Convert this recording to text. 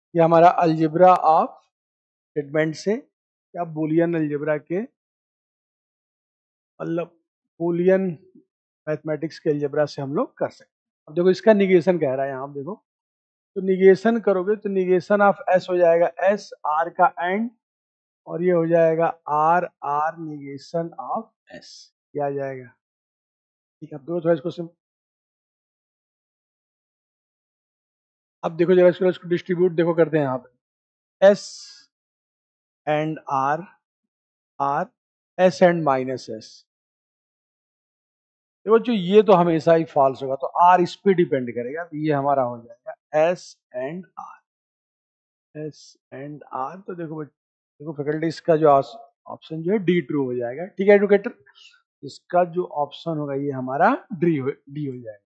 ये हमारा algebra of statement से या बुलियन अलजेब्रा के मतलब बुलियन मैथमेटिक्स के अलजेब्रा से हम लोग कर सकते हैं। अब देखो इसका निगेशन कह रहा है यहाँ, देखो तो निगेशन करोगे तो निगेशन ऑफ एस हो जाएगा एस आर का एंड, और ये हो जाएगा R R negation of S, क्या आ जाएगा। ठीक है, अब देखो थोड़ा इसको अब देखो जरा इसको डिस्ट्रीब्यूट देखो करते हैं यहाँ पे S and R, R S and minus S. देखो जो ये तो हमेशा ही फॉल्स होगा, तो आर इस पे डिपेंड करेगा, तो ये हमारा हो जाएगा S and R, S and R. तो देखो देखो फैकल्टी इसका जो ऑप्शन जो है डी ट्रू हो जाएगा। ठीक है एडुकेटर, इसका जो ऑप्शन होगा ये हमारा डी हो जाएगा।